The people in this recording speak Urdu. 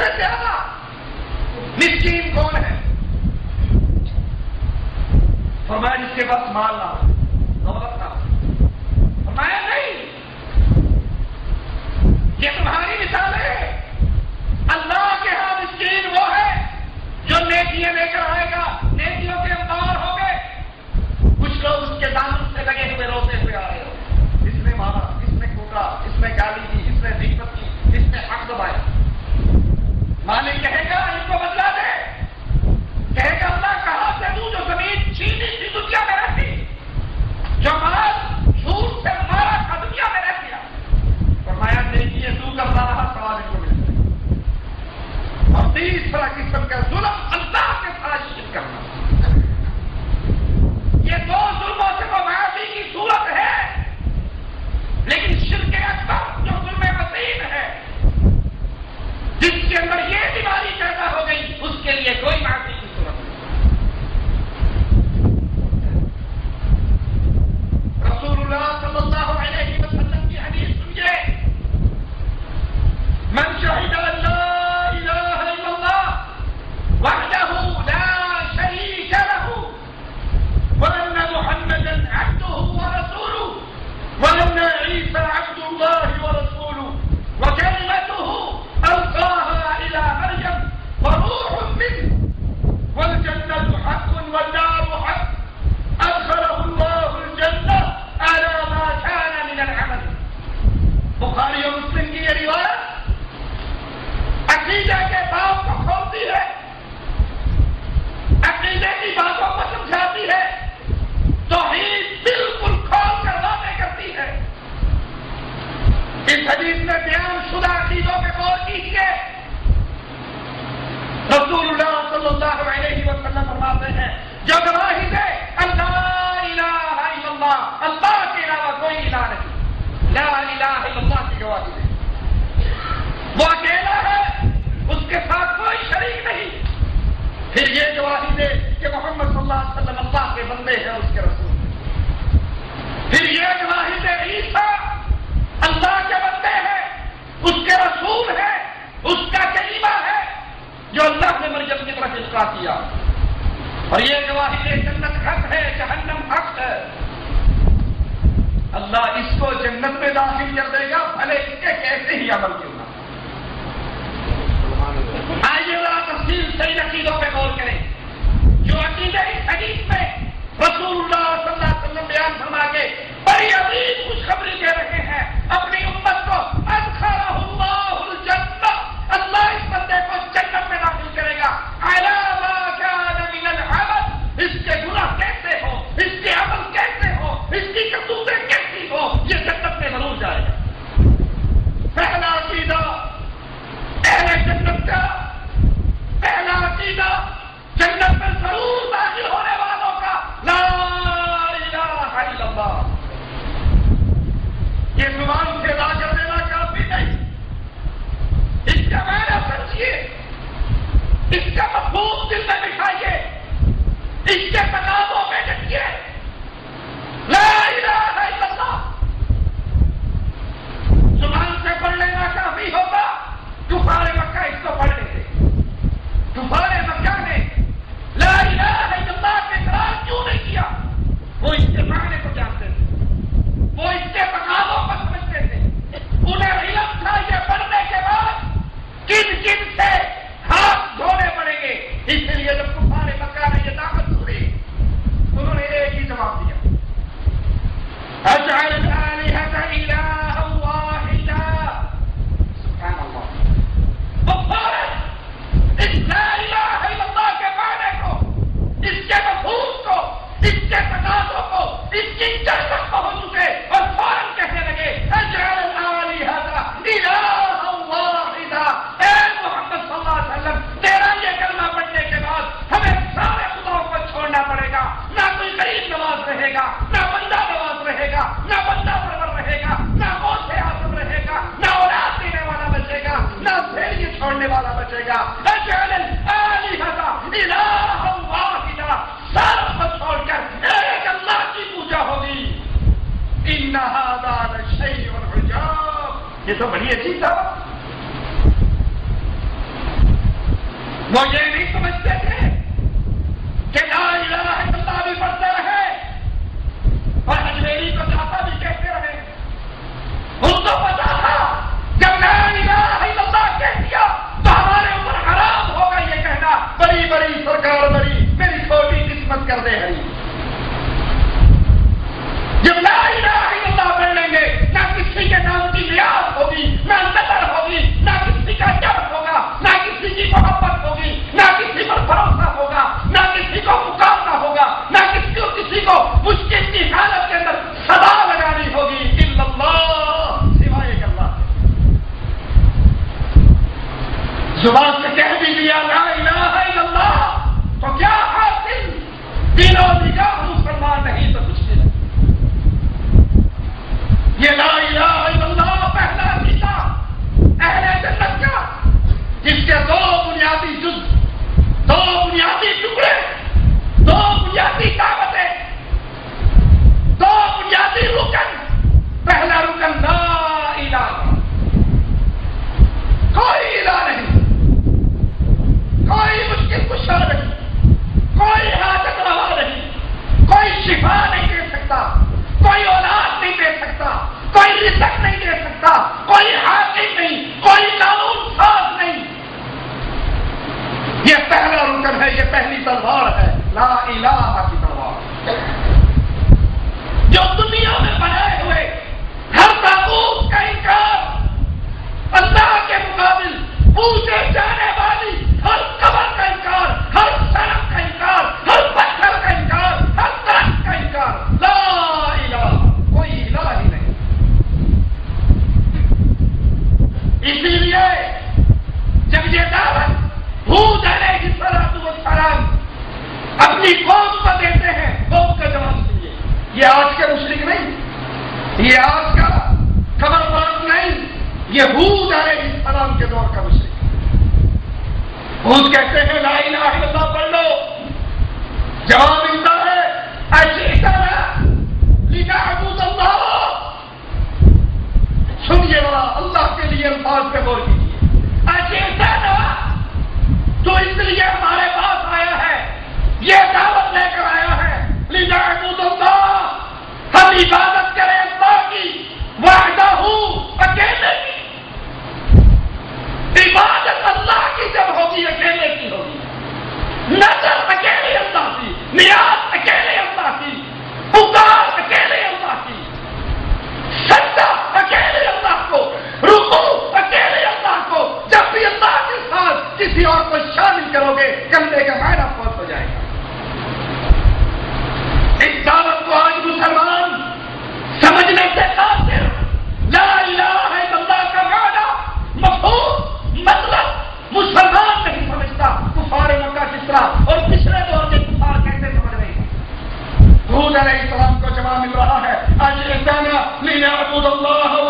سے زیادہ مسکین کون ہے؟ فرمایا جس کے پاس مال نہ ہو، دولت نہ ہو۔ فرمایا نہیں، یہ تمہاری مثال ہے۔ اللہ کے ہاں مسکین وہ ہے جو نیکیاں لے کر آئے گا، نیکیوں کے انبار ہو گئے۔ کچھ لوگ اس کے دامن سے لگے ہوئے روتے ہوئے آ رہے ہو، اس نے مارا، اس نے کوٹا، اس نے گالی دی، اس نے غیبت کی، اس نے حق دبایا۔ مالک کہے گا ان کو بدلا دے، کہے گا اللہ کہاں سے دوں جو زمین چھینی تھی دنیا میں رہتی، جو مال جھوٹ سے مارا تھا دنیا میں رہ گیا۔ فرمایا دیکھیے تو کرتا رہا سوال ان کو ملتا ہے۔ اور تیسرا قسم کا ظلم اللہ کے ساتھ شرک کرنا۔ یہ دو ظلموں سے تو معافی کی صورت ہے، لیکن شرک اکبر جو ظلم وسیع ہے، جس کے اندر یہ بیماری پیدا ہو گئی، اس کے لیے کوئی معافی کی صورت نہیں۔ رسول اللہ صلی اللہ علیہ وسلم کی حدیث سنیے، من شہد ان لا الہ الا اللہ وحدہ لا شریک لہ وان محمدا عبدہ ورسولہ وان عیسی عبد اللہ ورسولہ وکلمتہ القاها الى مریم وروح منہ والجنة حق والنار حق ادخلہ اللہ الجنة على ما كان من العمل۔ بخاری اور مسلم کی یہ روایت عقیدہ کے باب کو کھولتی ہے، عقیدے کی باتوں کو سمجھاتی ہے، توحید بالکل کھول کر باتیں کرتی ہے۔ اس حدیث میں بیان شدہ عقیدوں پہ غور کیجیے۔ رسول اللہ صلی اللہ علیہ وسلم فرماتے ہیں جو گواہی دے اللہ الہ الا اللہ، اللہ کے علاوہ کوئی الہ نہیں، لا الہ الا اللہ کی گواہی دے، وہ اکیلا ہے، اس کے ساتھ کوئی شریک نہیں، پھر یہ گواہی دے کہ محمد صلی اللہ علیہ وسلم اللہ کے بندے ہیں، اس کے رسول ہیں، پھر یہ گواہی دے عیسیٰ اللہ کے بندے ہیں، اس کے رسول ہے، اس کا کلمہ ہے جو اللہ نے مریم کی طرف القا کیا، اور یہ گواہی دے جنت حق ہے، جہنم حق ہے، اللہ اس کو جنت میں داخل کر دے گا بھلے اس کے کیسے ہی عمل کیوں نہ۔ آئیے ذرا تفصیل صحیح عقیدوں پہ غور کریں۔ جو عقیدہ اس حدیث میں رسول اللہ صلی اللہ علیہ وسلم بیان فرما کے بڑی عظیم خوشخبری دے رہے ہیں اپنی امت کو، ادخلہ اللہ الجنہ، اللہ اس بندے کو جنت میں داخل کرے گا، علی ما کان من العمل، اس کے گناہ کیسے ہو، اس کے عمل کیسے ہو، اس کی کرتوتیں کیسی ہو، یہ جنت میں ضرور جائے گا۔ پہلا عقیدہ اہل جنت کا، پہلا عقیدہ جنت میں ضرور داخل ہونے والوں کا، لا الہ الا اللہ۔ یہ زبان سے ادا کر دینا کافی نہیں، اس کا معنی سمجھیے، اس کا مفہوم دل میں بٹھائیے، اس کے تقاضوں میں ڈٹیے، لا الہ الا اللہ۔ زبان سے پڑھ لینا کافی ہوگا، کفار مکہ اس کو پڑھ لیتے، کفار مکہ نے لا الہ الا اللہ کے اقرار کیوں نہیں کیا؟ وہ اس کے معنی کو جانتے تھے، وہ اس کے تقاضوں کو سمجھتے تھے، انہیں علم تھا یہ پڑھنے کے بعد کن کن سے ہاتھ دھونے پڑیں گے۔ اس لیے جب کفار مکہ نے یہ دعوت سنی انہوں نے ایک ہی جواب دیا، اجعل الآلہۃ الہا واحدا۔ سبحان اللہ، وہ فوراً اس لا الہ الا اللہ کے معنی کو، اس کے مفہوم کو، اس کے تقاضوں کو، اس کی جڑ تک پہنچ چکے اور فوراً کہنے لگے اجعل الآلہۃ الہا واحدا۔ اے محمد صلی اللہ علیہ وسلم، تیرا یہ کلمہ پڑھنے کے بعد ہمیں سارے خداؤں کو چھوڑنا پڑے گا، نہ کوئی غریب نواز رہے گا، نہ بندہ نواز رہے گا، نہ بندہ پرور رہے گا، نہ موت سے آزم رہے گا، نہ اولاد دینے والا بچے گا، نہ بھیڑیے چھوڑنے والا بچے گا۔ اجعل الآلہۃ الہا واحدا، سب کو چھوڑ کر ایک اللہ کی پوجا ہوگی۔ ان ھذا لشیء عجاب، یہ تو بڑی عجیب بات۔ وہ یہ نہیں سمجھتے تھے کہ لا الہ الا اللہ بھی پڑھتے رہے اور اجمیری کو داتا بھی کہتے رہے. ان کو پتا تھا جب لا الہ الا اللہ کہہ دیا تو ہمارے اوپر حرام ہوگا یہ کہنا بڑی بڑی سرکار بڑی میری چھوٹی قسمت کر دے ہری. جب لا الہ الا اللہ پڑھ لیں گے نہ کسی کے نام کی نیاز ہوگی نہ نظر ہوگی نہ کسی کا ڈر ہوگا نہ کسی کی محبت ہوگی نہ کسی پر بھروسہ ہوگا نہ کسی کو پکارنا ہوگا نہ کسی کو مشکل کی حالت کے اندر صدا لگانی ہوگی الا اللہ سوائے ایک اللہ. زبان سے کہہ بھی دیا لا الہ الا اللہ تو کیا حاصل؟ دل و نگاہ مسلمان نہیں تو کچھ نہیں. یہ لا الہ الا اللہ پہلا کتاب اہل جنت کا جس کے دو بنیادی جز، دو بنیادی ٹکڑے، دو بنیادی دعوتیں، دو بنیادی رکن. پہلا رکن لا الہ، کوئی الہ نہیں، کوئی مشکل کشا نہیں، کوئی حاجت روا نہیں، کوئی شفا نہیں دے سکتا، کوئی اولاد نہیں دے سکتا، کوئی رزق نہیں دے سکتا، کوئی حاکم نہیں، کوئی قانون ساز نہیں. یہ پہلا رکن ہے، یہ پہلی تلوار ہے لا الہ کی تلوار. جو دنیا میں بنائے ہوئے ہر طاغوت کا انکار، اللہ کے مقابل پوچھے جانے والی ہر قبر کا انکار، ہر سڑک کا انکار، ہر پتھر کا انکار، ہر درخت کا انکار. لا الہ، کوئی الہ ہی نہیں. اسی لیے جب یہ دعوت ہود علیہ السلام اپنی قوم کو دیتے ہیں، قوم کا جواب دیجیے. یہ آج کے مشرک نہیں، یہ آج کا خبر پرست نہیں، یہ ہود علیہ السلام کے دور کا مشرک. ہود کہتے ہیں لا الہ الا اللہ پڑھ لو. جواب ملتا ہے اشئتنا لنعبد اللہ. سنیے ذرا، اللہ کے لیے الفاظ پہ غور کیجیے. اشئتنا، تو اس لیے ہمارے پاس آیا ہے، یہ دعوت لے کر آیا ہے لنعبد اللہ، ہم عبادت کریں اللہ کی، وحدہ اکیلے کی. عبادت اللہ کی جب ہوگی اکیلے کی ہوگی، نظر اکیلے اللہ کی، نیاز اکیلے اللہ کی، پکار اکیلے اللہ کی، سجدہ اکیلے اللہ کو، رکوع اکیلے اللہ کو. جب بھی اللہ کے ساتھ کسی اور کو شامل کرو گے کندھے کا معنی فوت ہو جائے گا. اس دعوت کو آج مسلمان سمجھنے سے قاصر، لا الہ الا اللہ کا معنی مفہوم مطلب مسلمان نہیں سمجھتا. کفار مکہ کس طرح اور پچھلے دور کے کفار کیسے سمجھ رہے ہیں. حود علیہ السلام کو جواب مل رہا ہے اشئتنا لنعبد اللہ